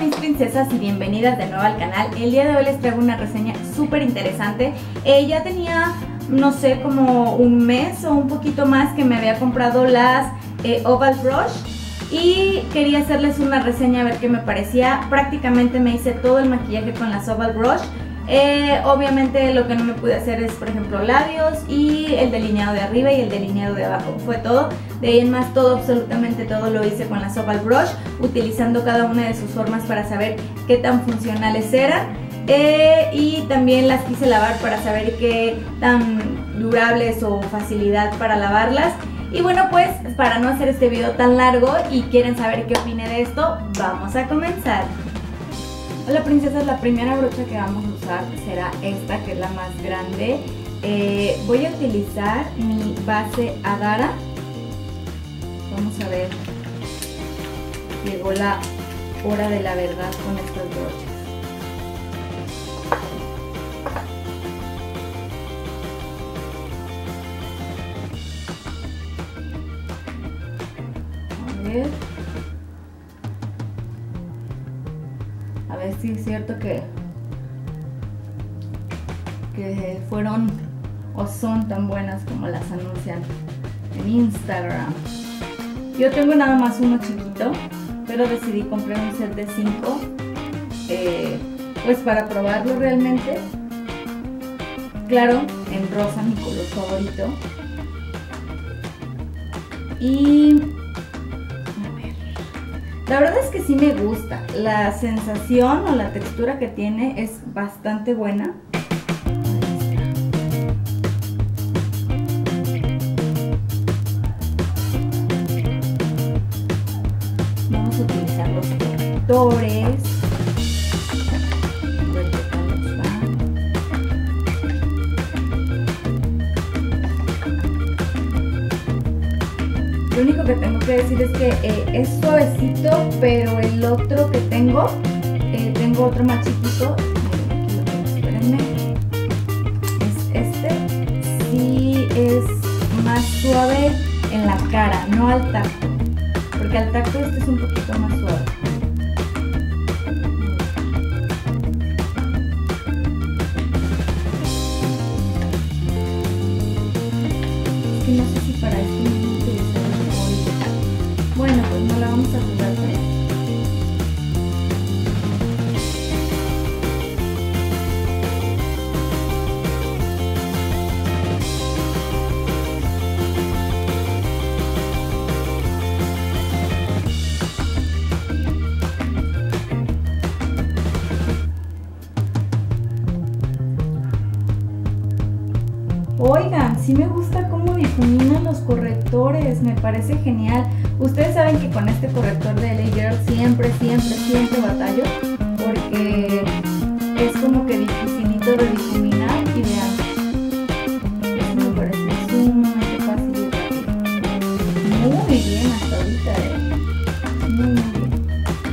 mis princesas y bienvenidas de nuevo al canal. El día de hoy les traigo una reseña súper interesante. Ya tenía, no sé, como un mes o un poquito más que me había comprado las Oval Brush y quería hacerles una reseña a ver qué me parecía. Prácticamente me hice todo el maquillaje con las Oval Brush. Obviamente lo que no me pude hacer es, por ejemplo, labios y el delineado de arriba y el delineado de abajo. Fue todo. De ahí en más, todo, absolutamente todo lo hice con las Oval Brush, utilizando cada una de sus formas para saber qué tan funcionales eran. Y también las quise lavar para saber qué tan durables o facilidad para lavarlas. Y bueno, pues para no hacer este video tan largo y quieren saber qué opiné de esto, vamos a comenzar. Hola princesas, la primera brocha que vamos a usar será esta, que es la más grande. Voy a utilizar mi base Adara. Vamos a ver, llegó la hora de la verdad con estas brochas. A ver si es cierto que fueron o son tan buenas como las anuncian en Instagram. Yo tengo nada más uno chiquito, pero decidí comprar un set de 5 pues para probarlo realmente. Claro, en rosa, mi color favorito. Y a ver, la verdad es que sí me gusta. La sensación o la textura que tiene es bastante buena. Vamos a utilizar los correctores. A ver qué tal nos va. Lo único que tengo que decir es que es suavecito, pero el otro que tengo otro más chiquito. Aquí lo tengo, espérenme. Es este. Sí es más suave en la cara, no al tacto. Porque al tacto este es un poquito más suave. Es que no sé si para esto mismo utilizar el polvo. Bueno, pues no la vamos a jugar con esto. Oigan, sí me gusta cómo difuminan los correctores, me parece genial. Ustedes saben que con este corrector de LA Girl siempre batallo, porque es como que dificilito de difuminar y vean, eso me parece sumamente fácil y rápido. Muy bien hasta ahorita, muy bien.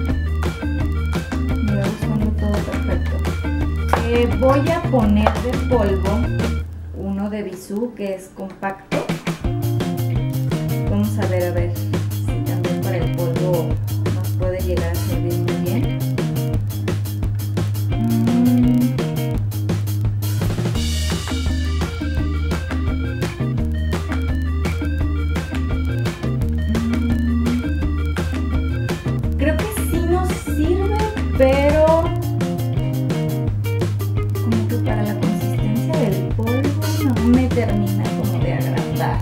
Me va gustando todo perfecto. Voy a poner de polvo de Bisú, que es compacto. Vamos a ver si también para el polvo nos puede llegar a servir muy bien. Creo que sí nos sirve, pero como que para la consistencia del polvo no me termina como de agradar.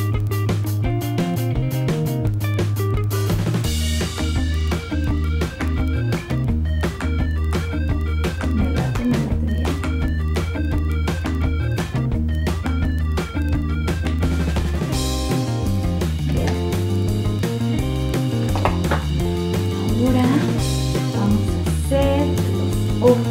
Me late bien. Bien. Ahora vamos a hacer los ojos.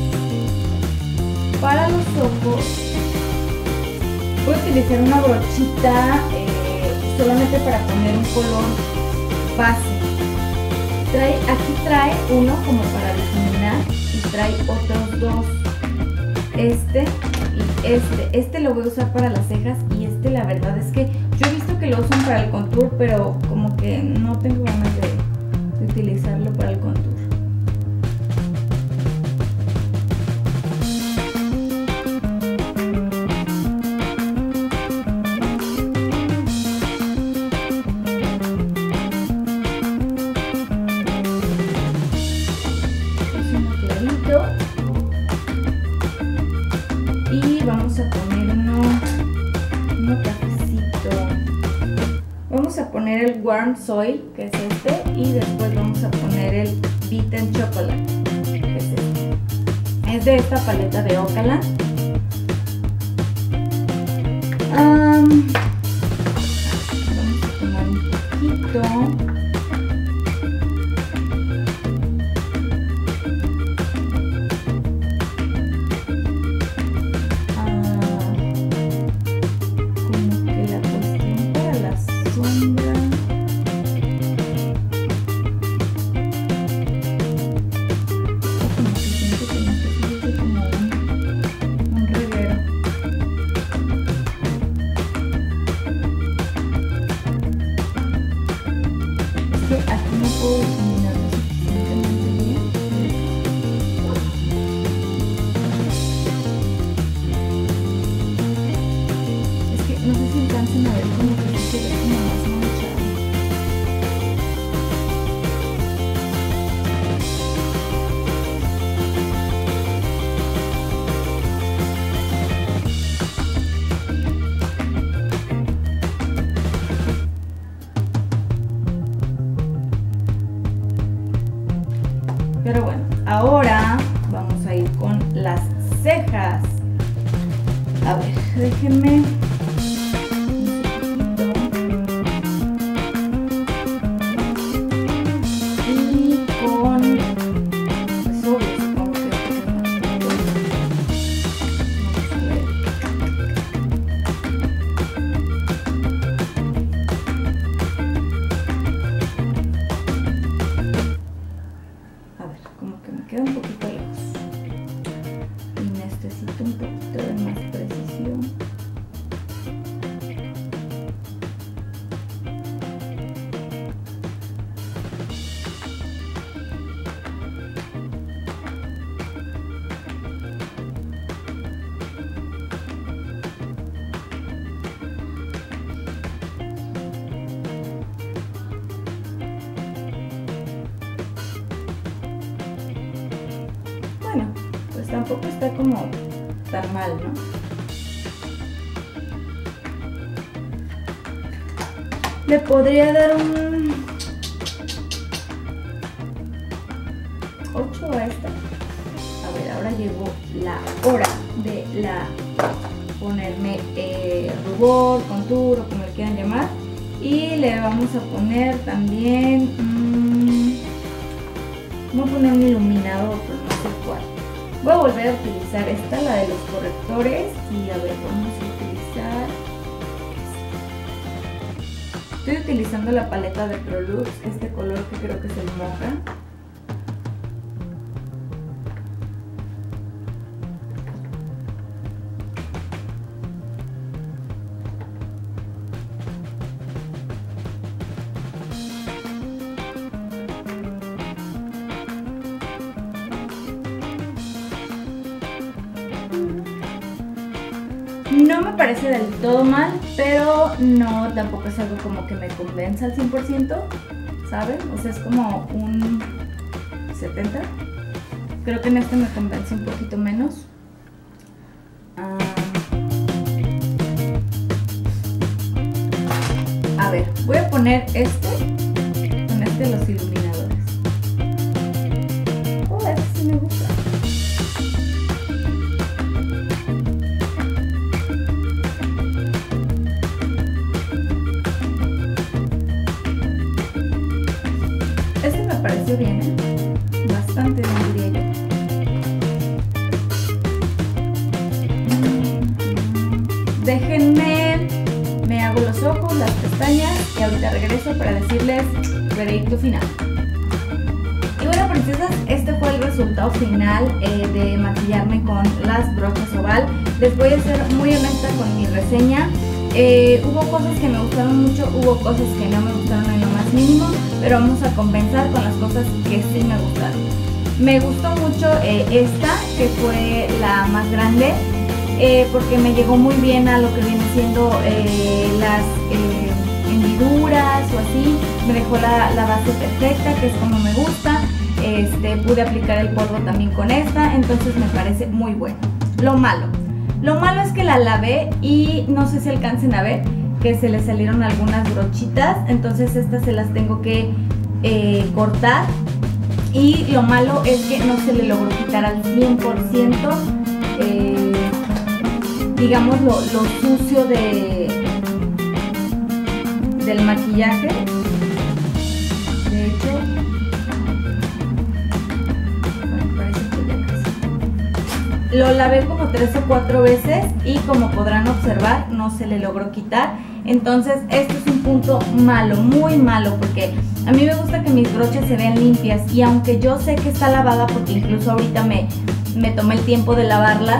Para los ojos voy a utilizar una brochita solamente para poner un color base. Aquí trae uno como para difuminar y trae otros dos. Este y este. Este lo voy a usar para las cejas y este la verdad es que yo he visto que lo usan para el contour, pero como que no tengo ganas de utilizarlo para el contour. Warm Soil, que es este, y después vamos a poner el Beaten Chocolate, que es este. Es de esta paleta de Ocala. Vamos a tomar un poquito. Pero bueno, ahora vamos a ir con las cejas. A ver, déjenme un poquito. Y con eso, supongo que me queda un poquito lejos y necesito un poquito de más precisión. Bueno, pues tampoco está como tan mal, ¿no? Le podría dar un 8 a esta. A ver, ahora llegó la hora de ponerme rubor, contour o como le quieran llamar. Y le vamos a poner también... voy a poner un iluminador, pero no sé cuál. Voy a volver a utilizar esta, la de los correctores. Y a ver, vamos a utilizar esta. Estoy utilizando la paleta de Prolux, este color que creo que es el mocha. No me parece del todo mal, pero no, tampoco es algo como que me convenza al 100%, ¿saben? O sea, es como un 70. Creo que en este me convence un poquito menos. A ver, voy a poner este, con este los iluminadores. Oh, este sí me gusta. Este me pareció bien, ¿eh? Bastante bien, diría yo. Déjenme, me hago los ojos, las pestañas y ahorita regreso para decirles veredicto final. Y bueno, princesas, este fue el resultado final de maquillarme con las brochas oval. Les voy a ser muy honesta con mi reseña. Hubo cosas que me gustaron mucho, hubo cosas que no me gustaron en lo más mínimo, pero vamos a compensar con las cosas que sí me gustaron. Me gustó mucho esta, que fue la más grande, porque me llegó muy bien a lo que viene siendo las hendiduras o así. Me dejó la base perfecta, que es como me gusta. Pude aplicar el polvo también con esta, entonces me parece muy bueno. Lo malo es que la lavé y no sé si alcancen a ver, que se le salieron algunas brochitas, entonces estas se las tengo que cortar. Y lo malo es que no se le logró quitar al 100%, digamos, lo sucio del maquillaje. De hecho, parece que ya casi. Lo lavé como 3 o 4 veces y como podrán observar no se le logró quitar. Entonces esto es un punto malo, muy malo, porque a mí me gusta que mis brochas se vean limpias, y aunque yo sé que está lavada, porque incluso ahorita me tomé el tiempo de lavarlas,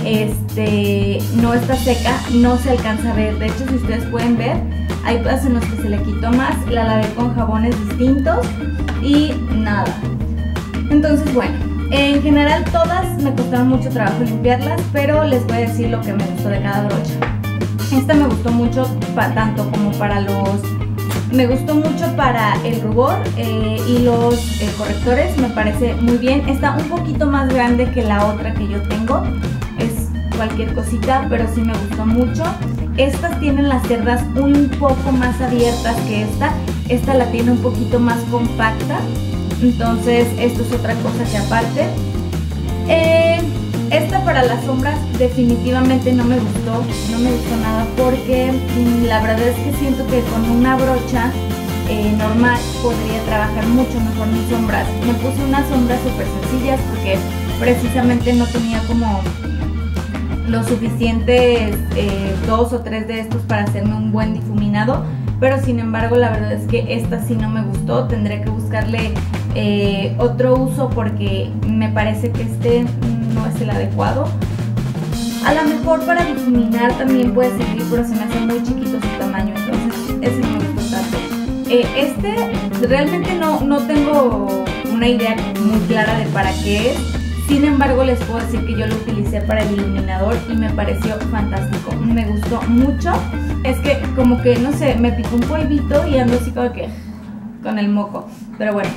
no está seca, no se alcanza a ver. De hecho, si ustedes pueden ver, hay pedazos en los que se le quitó más. La lavé con jabones distintos y nada. Entonces, bueno, en general todas me costaron mucho trabajo limpiarlas, pero les voy a decir lo que me gustó de cada brocha. Esta me gustó mucho tanto como para me gustó mucho para el rubor y los correctores, me parece muy bien. Está un poquito más grande que la otra que yo tengo, es cualquier cosita, pero sí me gustó mucho. Estas tienen las cerdas un poco más abiertas que esta la tiene un poquito más compacta, entonces esto es otra cosa que aparte. Esta para las sombras definitivamente no me gustó nada, porque la verdad es que siento que con una brocha normal podría trabajar mucho mejor mis sombras. Me puse unas sombras súper sencillas porque precisamente no tenía como los suficientes 2 o 3 de estos para hacerme un buen difuminado, pero sin embargo la verdad es que esta sí no me gustó. Tendré que buscarle otro uso porque me parece que no es el adecuado. A lo mejor para difuminar también puede servir, pero se me hace muy chiquito su tamaño, entonces ese no me gustó tanto. Realmente no tengo una idea muy clara de para qué es. Sin embargo, les puedo decir que yo lo utilicé para el iluminador y me pareció fantástico, me gustó mucho. Es que como que, no sé, me picó un polvito y ando así como que con el moco, pero bueno.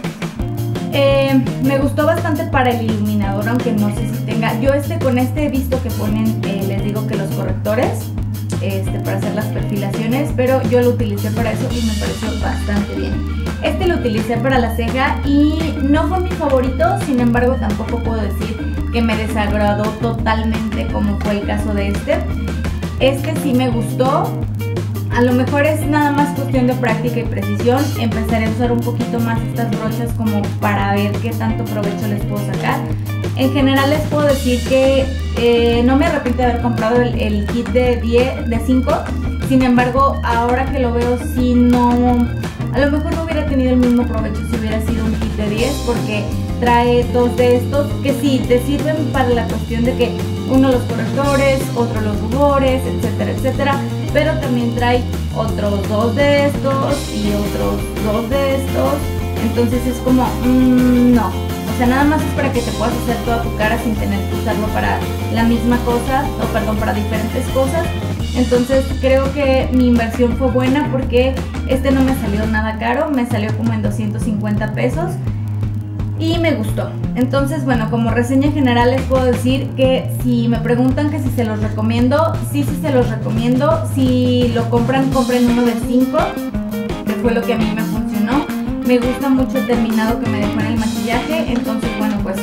Me gustó bastante para el iluminador, aunque no sé si tenga. Yo con este he visto que ponen, les digo que los correctores, para hacer las perfilaciones, pero yo lo utilicé para eso y me pareció bastante bien. Lo utilicé para la ceja y no fue mi favorito, sin embargo tampoco puedo decir que me desagradó totalmente como fue el caso de este sí me gustó. A lo mejor es nada más cuestión de práctica y precisión. Empezaré a usar un poquito más estas brochas como para ver qué tanto provecho les puedo sacar. En general les puedo decir que no me arrepiento de haber comprado el kit de 5. Sin embargo, ahora que lo veo, sí a lo mejor no hubiera tenido el mismo provecho si hubiera sido un kit de 10, porque trae 2 de estos que sí te sirven para la cuestión de que uno los correctores, otro los rubores, etcétera, etcétera, pero también trae otros 2 de estos y otros 2 de estos. Entonces es como, no, o sea, nada más es para que te puedas hacer toda tu cara sin tener que usarlo para la misma cosa, o perdón, para diferentes cosas. Entonces creo que mi inversión fue buena porque no me salió nada caro, me salió como en 250 pesos y me gustó. Entonces, bueno, como reseña general les puedo decir que si me preguntan que si se los recomiendo, sí se los recomiendo. Si lo compren uno de 5, que fue lo que a mí me funcionó. Me gusta mucho el terminado que me dejó en el maquillaje, entonces bueno, pues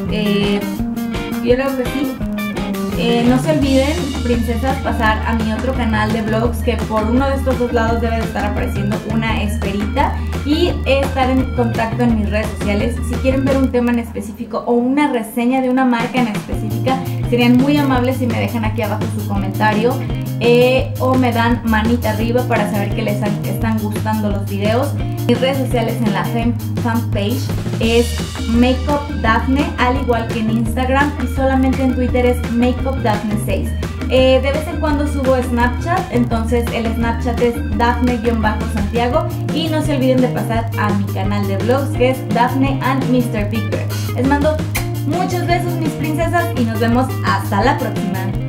yo creo que sí. No se olviden, princesas, pasar a mi otro canal de vlogs, que por uno de estos 2 lados debe de estar apareciendo una esferita, y estar en contacto en mis redes sociales. Si quieren ver un tema en específico o una reseña de una marca en específica, serían muy amables si me dejan aquí abajo su comentario o me dan manita arriba para saber que les están gustando los videos. Mis redes sociales en la fanpage es Makeup Dafne, al igual que en Instagram, y solamente en Twitter es Makeup Dafne 6. De vez en cuando subo Snapchat, entonces el Snapchat es Dafne-Santiago, y no se olviden de pasar a mi canal de vlogs que es Dafne and Mr. Big Bear. Les mando muchos besos, mis princesas, y nos vemos hasta la próxima.